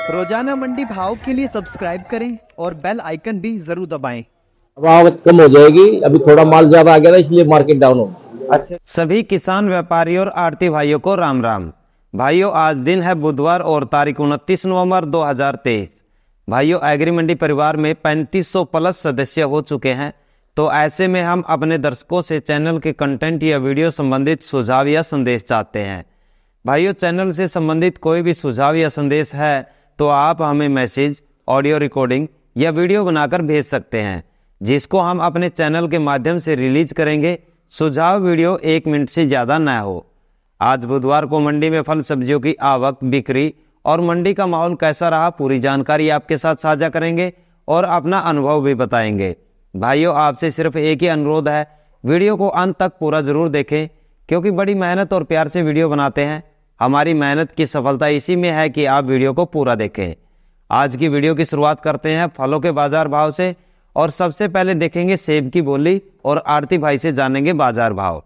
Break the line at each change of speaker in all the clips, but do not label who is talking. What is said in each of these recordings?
रोजाना मंडी भाव के लिए सब्सक्राइब करें और बेल आइकन भी जरूर दबाएं।
आवक कम हो जाएगी, अभी थोड़ा माल ज्यादा आ गया था इसलिए मार्केट डाउन हो।
अच्छा, सभी किसान व्यापारी और आड़ती भाइयों को राम राम। भाइयों, आज दिन है बुधवार और तारीख 29 नवंबर 2023। भाइयों, एग्री मंडी परिवार में 3500 प्लस सदस्य हो चुके हैं, तो ऐसे में हम अपने दर्शकों से चैनल के कंटेंट या वीडियो संबंधित सुझाव या संदेश चाहते हैं। भाइयों, चैनल से संबंधित कोई भी सुझाव या संदेश है तो आप हमें मैसेज, ऑडियो रिकॉर्डिंग या वीडियो बनाकर भेज सकते हैं, जिसको हम अपने चैनल के माध्यम से रिलीज करेंगे। सुझाव वीडियो 1 मिनट से ज़्यादा न हो। आज बुधवार को मंडी में फल सब्जियों की आवक, बिक्री और मंडी का माहौल कैसा रहा, पूरी जानकारी आपके साथ साझा करेंगे और अपना अनुभव भी बताएंगे। भाइयों, आपसे सिर्फ एक ही अनुरोध है, वीडियो को अंत तक पूरा जरूर देखें, क्योंकि बड़ी मेहनत और प्यार से वीडियो बनाते हैं। हमारी मेहनत की सफलता इसी में है कि आप वीडियो को पूरा देखें। आज की वीडियो की शुरुआत करते हैं फलों के बाजार भाव से, और सबसे पहले देखेंगे सेब की बोली और आड़ती भाई से जानेंगे बाजार भाव।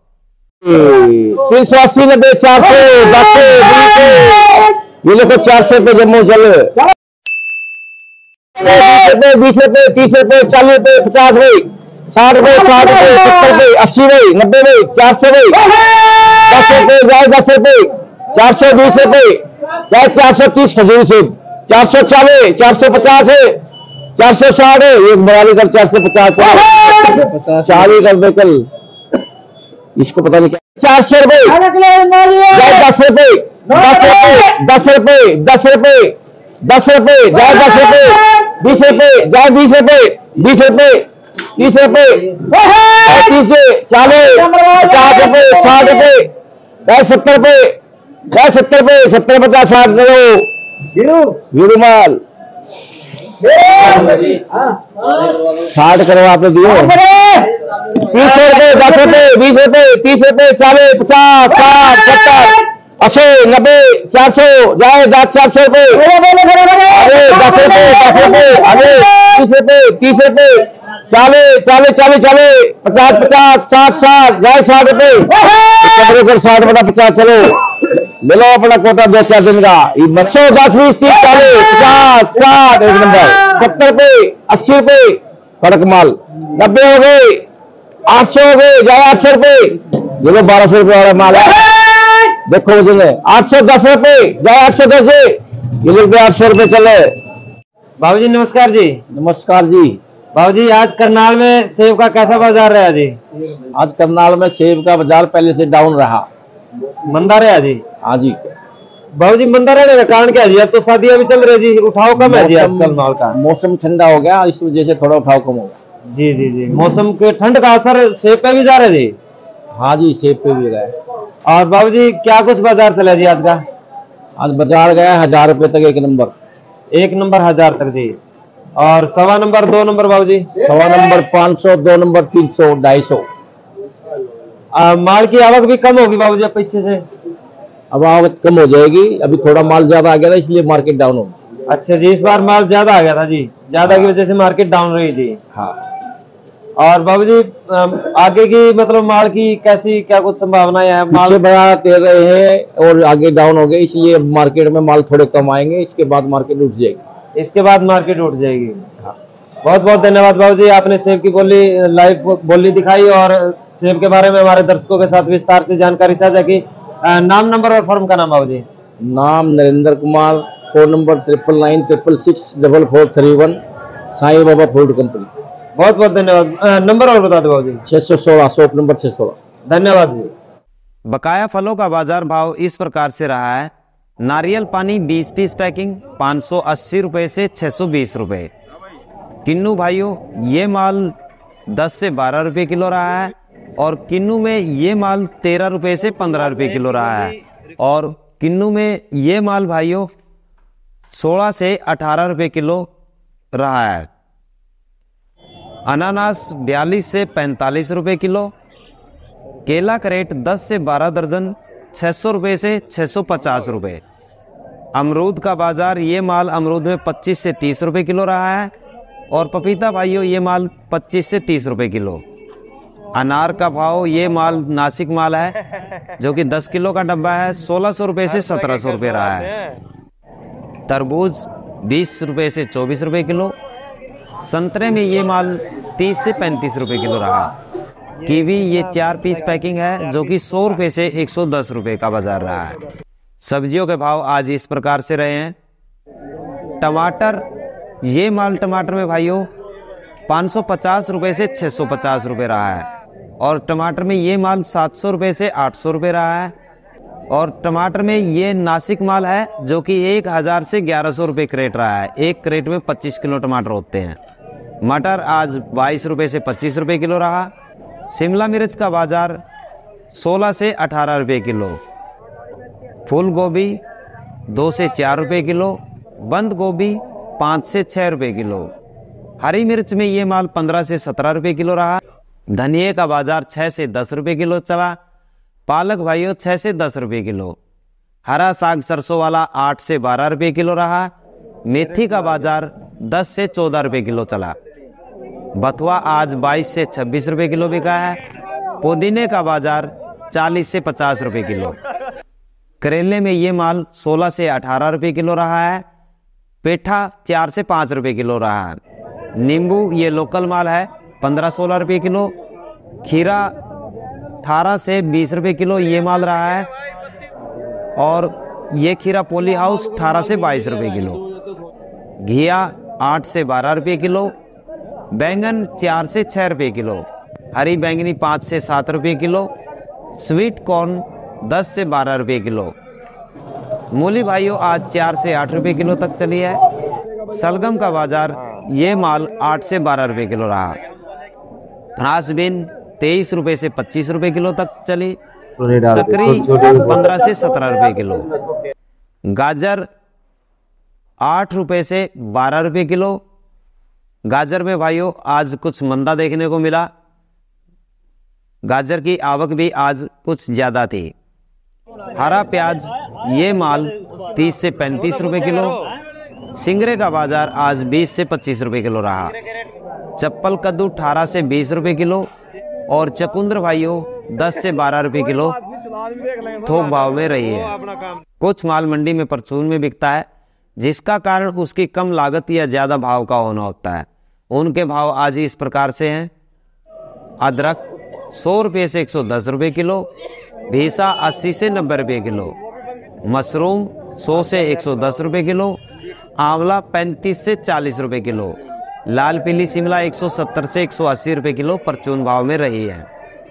380, 90, 400, 10, 20 400 रुपये जम्मू चल 20 रुपये, 30 रुपये, 40 रुपये, 50 रुपये, 60 रुपये, 60 रुपये, 70 रुपये, 80 रुपये, 90 रुपये, 400 रुपये, 10 रुपये, 10 रुपये, 420 रुपये, 430 खजूर से 440, 450 है, 460 है, एक बराली कर 450 है, 40 कर दे चल, इसको पता नहीं क्या। 400 रुपये, 10 रुपये, 10 रुपये, 10 रुपये, 10 रुपये, 10 रुपये, 10 रुपये, 20 रुपये, 20 रुपये, 20 रुपये, 30 रुपये, 30, 40, 50 रुपये, 60 रुपये, 70 रुपये, 70 रुपये, 70, 50, 60 वीरू माल 60 करो आपने दिए। 30 रुपये, 10 रुपये, 20 रुपये, 30 रुपये, 40, 50, 60, 70, 80, 90, 400, जाए 400 रुपये, अरे 10 रुपये, 10 रुपये, अरे 30 रुपये, 30 रुपये, 40, 40, 40, 40, 50, 50, 60, 60, जाए 60 रुपये, 60 बटा 50, चलो ले लो अपना कोटा 2-4 दिन का। 100, 10, 20, 30, 40, 50, 60, एक नंबर। 70 रुपये, 80 रुपये, कड़क माल। 90 हो गए, 800 हो गए, जाए 800 रुपये, ये लो 1200 रुपये वाला माल है, देखो वजन है। 810 रुपये, जाए 810 से, ये लोग 800 रुपये चले।
बाबू जी नमस्कार जी।
नमस्कार जी।
बाबू जी, आज करनाल में सेब का कैसा बाजार रहा जी?
आज करनाल में सेब का बाजार पहले से डाउन रहा,
मंदा रहा जी।
हाँ जी।
बाबू जी, मंदा रहने का कारण क्या जी? अब तो शादियां भी चल रही जी, उठाव कम है जी आजकल माल का।
मौसम ठंडा हो गया, इस वजह से थोड़ा उठाव कम हो गया।
जी जी जी, मौसम के ठंड का असर सेब पे भी जा रहा है जी।
हाँ जी, सेब पे भी गया।
और बाबू जी, क्या कुछ बाजार चला जी आज का?
आज बाजार गया 1000 रुपये तक, एक नंबर
1000 तक जी। और सवा नंबर, 2 नंबर बाबू जी?
सवा नंबर 500, 2 नंबर 300, 250।
माल की आवक भी कम होगी बाबू जी पीछे से?
अब आवक कम हो जाएगी, अभी थोड़ा माल ज्यादा आ गया था इसलिए मार्केट डाउन हो।
अच्छा जी, इस बार माल ज्यादा आ गया था जी, ज्यादा की वजह से मार्केट डाउन रही जी।
हाँ।
और बाबू जी, आगे की मतलब माल की कैसी, क्या कुछ संभावनाएं हैं? माल
बढ़ा दे रहे हैं और आगे डाउन हो गए, इसलिए मार्केट में माल थोड़े कम आएंगे, इसके बाद मार्केट उठ जाएगी।
इसके बाद मार्केट उठ जाएगी। बहुत बहुत धन्यवाद बाबू जी, आपने सेब की बोली, लाइव बोली दिखाई और सेब के बारे में हमारे दर्शकों के साथ विस्तार से जानकारी साझा की। नाम, नंबर और फर्म का नाम बाबू जी?
नाम Narendra Kumar, phone number 9996664431, Sai Baba food company.
बहुत बहुत धन्यवाद। नंबर और बता दो बाबू जी?
616, शॉप नंबर 616।
धन्यवाद जी। बकाया फलों का बाजार भाव इस प्रकार से रहा है। नारियल पानी 20 पीस पैकिंग 580 रुपये से 620 रुपये। किन्नू भाइयों, ये माल 10 से 12 रुपये किलो रहा है, और किन्नू में ये माल 13 रुपये से 15 रुपये किलो रहा है, और किन्नू में ये माल भाइयों 16 से 18 रुपये किलो रहा है। अनानास 42 से 45 रुपये किलो। केला करेट 10 से 12 दर्जन 600 रुपये से 650 रुपये। अमरूद का बाजार, ये माल अमरूद में 25 से 30 रुपये किलो रहा है, और पपीता भाइयों ये माल 25 से 30 रुपये किलो। अनार का भाव, ये माल नासिक माल है जो कि 10 किलो का डब्बा है, 1600 रुपये से 1700 रुपये रहा है। तरबूज 20 रुपये से 24 रुपये किलो। संतरे में ये माल 30 से 35 रुपये किलो रहा। कीवी ये 4 पीस पैकिंग है जो कि 100 रुपये से 110 रुपये का बाजार रहा है। सब्जियों के भाव आज इस प्रकार से रहे हैं। टमाटर, ये माल टमाटर में भाइयों 550 रुपये से 650 रुपये रहा है। और टमाटर में ये माल 700 रुपये से 800 रुपये रहा है। और टमाटर में ये नासिक माल है जो कि 1000 से 1100 रुपये क्रेट रहा है। एक क्रेट में 25 किलो टमाटर होते हैं। मटर आज 22 रुपये से 25 रुपये किलो रहा। शिमला मिर्च का बाजार 16 से 18 रुपये किलो। फूल गोभी 2 से 4 रुपये किलो। बंद गोभी 5 से 6 रुपये किलो। हरी मिर्च में ये माल 15 से 17 रुपये किलो रहा। धनिये का बाजार 6 से 10 रुपये किलो चला। पालक भाइयों 6 से 10 रुपये किलो। हरा साग सरसों वाला 8 से 12 रुपये किलो रहा। मेथी का बाजार 10 से 14 रुपये किलो चला। बथुआ आज 22 से 26 रुपये किलो बिका है। पुदीने का बाजार 40 से 50 रुपये किलो। करेले में ये माल 16 से 18 रुपये किलो रहा है। पेठा 4 से 5 रुपये किलो रहा है। नींबू ये लोकल माल है 15-16 रुपये किलो। खीरा 18 से 20 रुपये किलो ये माल रहा है। और ये खीरा पोली हाउस 18 से 22 रुपये किलो। घिया 8 से 12 रुपये किलो। बैंगन 4 से 6 रुपये किलो। हरी बैंगनी 5 से 7 रुपये किलो। स्वीट कॉर्न 10 से 12 रुपये किलो। मूली भाइयों आज 4 से 8 रुपये किलो तक चली है। सलगम का बाजार ये माल 8 से 12 रुपये किलो रहा। फ्रांसबीन 23 रुपये से 25 रुपये किलो तक चली। सकरी 15 से 17 रुपये किलो। गाजर 8 रुपये से 12 रुपये किलो। गाजर में भाइयों आज कुछ मंदा देखने को मिला। गाजर की आवक भी आज कुछ ज्यादा थी। हरा प्याज ये माल 30 से 35 रुपये किलो। सिंगरे का बाजार आज 20 से 25 रुपये किलो रहा। चप्पल कद्दू 18 से 20 रुपये किलो। और चकुंदर भाइयों 10 से 12 रुपये किलो थोक भाव में रही है। कुछ माल मंडी में परचून में बिकता है जिसका कारण उसकी कम लागत या ज्यादा भाव का होना होता है। उनके भाव आज इस प्रकार से हैं। अदरक 100 रुपये से 110 रुपये किलो। भीसा 80 से 90 रुपये किलो। मशरूम 100 से 110 रुपये किलो। आंवला 35 से 40 रुपये किलो। लाल पीली शिमला 170 से 180 रुपये किलो परचून भाव में रही है।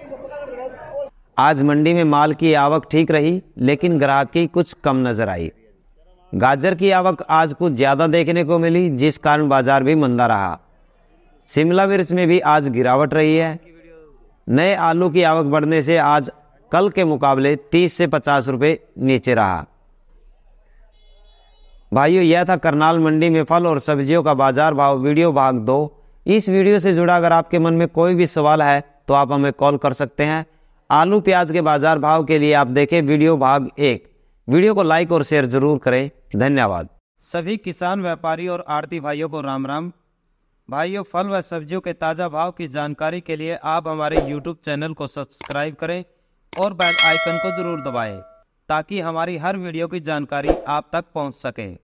आज मंडी में माल की आवक ठीक रही लेकिन ग्राहकी कुछ कम नजर आई। गाजर की आवक आज कुछ ज्यादा देखने को मिली जिस कारण बाजार भी मंदा रहा। शिमला मिर्च में भी आज गिरावट रही है। नए आलू की आवक बढ़ने से आज कल के मुकाबले 30 से 50 रुपये नीचे रहा। भाइयों यह था करनाल मंडी में फल और सब्जियों का बाजार भाव वीडियो भाग 2। इस वीडियो से जुड़ा अगर आपके मन में कोई भी सवाल है तो आप हमें कॉल कर सकते हैं। आलू प्याज के बाजार भाव के लिए आप देखें वीडियो भाग 1। वीडियो को लाइक और शेयर जरूर करें। धन्यवाद। सभी किसान व्यापारी और आड़ती भाइयों को राम राम। भाइयों फल व सब्जियों के ताज़ा भाव की जानकारी के लिए आप हमारे YouTube चैनल को सब्सक्राइब करें और बेल आइकन को जरूर दबाएं ताकि हमारी हर वीडियो की जानकारी आप तक पहुंच सके।